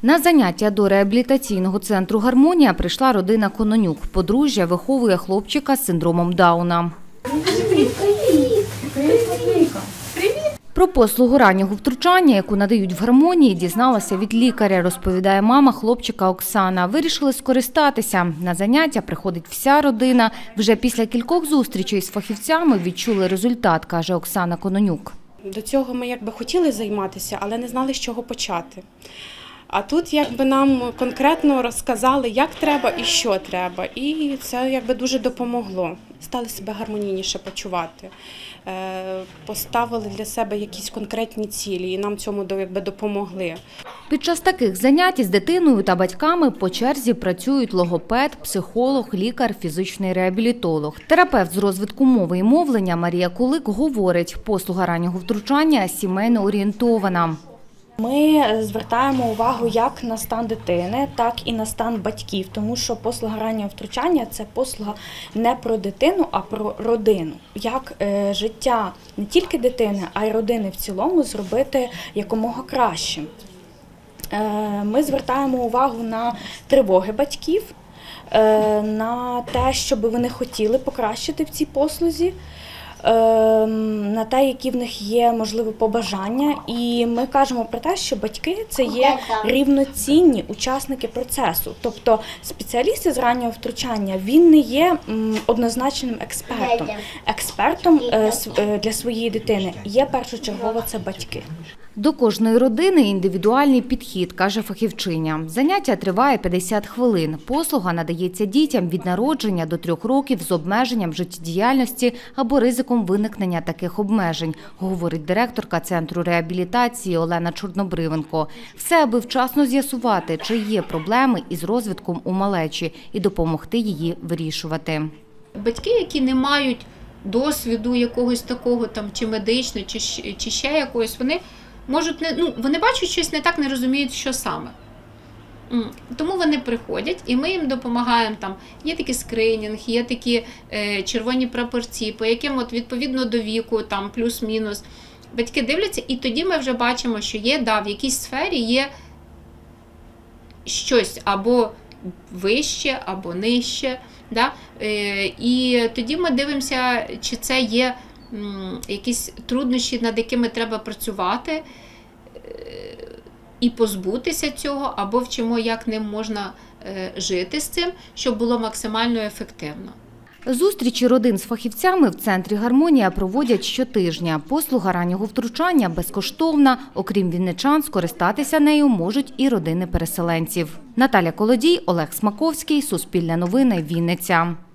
На заняття до реабілітаційного центру «Гармонія» прийшла родина Кононюк. Подружжя виховує хлопчика з синдромом Дауна. Про послугу раннього втручання, яку надають в «Гармонії», дізналася від лікаря, розповідає мама хлопчика Оксана. Вирішили скористатися. На заняття приходить вся родина. Вже після кількох зустрічей з фахівцями відчули результат, каже Оксана Кононюк. До цього ми хотіли займатися, але не знали, з чого почати. А тут нам конкретно розказали, як треба і що треба. І це дуже допомогло. Стали себе гармонійніше почувати. Поставили для себе якісь конкретні цілі і нам цьому допомогли. Під час таких занять із дитиною та батьками по черзі працюють логопед, психолог, лікар, фізичний реабілітолог. Терапевт з розвитку мови і мовлення Марія Кулик говорить, послуга раннього втручання сімейно орієнтована. Ми звертаємо увагу як на стан дитини, так і на стан батьків, тому що послуга раннього втручання – це послуга не про дитину, а про родину. Як життя не тільки дитини, а й родини в цілому зробити якомога кращим. Ми звертаємо увагу на тривоги батьків, на те, щоб вони хотіли покращити в цій послузі, на те, які в них є, можливо, побажання. І ми кажемо про те, що батьки – це є рівноцінні учасники процесу. Тобто спеціаліст з раннього втручання, він не є однозначним експертом. Експертом для своєї дитини є першочергово це батьки. До кожної родини індивідуальний підхід, каже фахівчиня. Заняття триває 50 хвилин. Послуга надається дітям від народження до 3 років з обмеженням життєдіяльності або ризиком виникнення таких обмежень, говорить директорка Центру реабілітації Олена Чорнобривенко. Все, аби вчасно з'ясувати, чи є проблеми із розвитком у малечі і допомогти її вирішувати. Батьки, які не мають досвіду якогось такого, чи медичного, чи ще якогось, вони можуть вони бачать щось не так, не розуміють, що саме. Тому вони приходять, і ми їм допомагаємо. Є такий скринінг, є такі червоні прапорці, по яким відповідно до віку, плюс-мінус, батьки дивляться, і тоді ми вже бачимо, що є, в якійсь сфері є щось або вище, або нижче. І тоді ми дивимося, чи це є якісь труднощі, над якими треба працювати і позбутися цього, або вчимо, як ним можна жити з цим, щоб було максимально ефективно. Зустрічі родин з фахівцями в центрі «Гармонія» проводять щотижня. Послуга раннього втручання безкоштовна. Окрім вінничан, скористатися нею можуть і родини переселенців. Наталя Колодій, Олег Смаковський, Суспільне новини, Вінниця.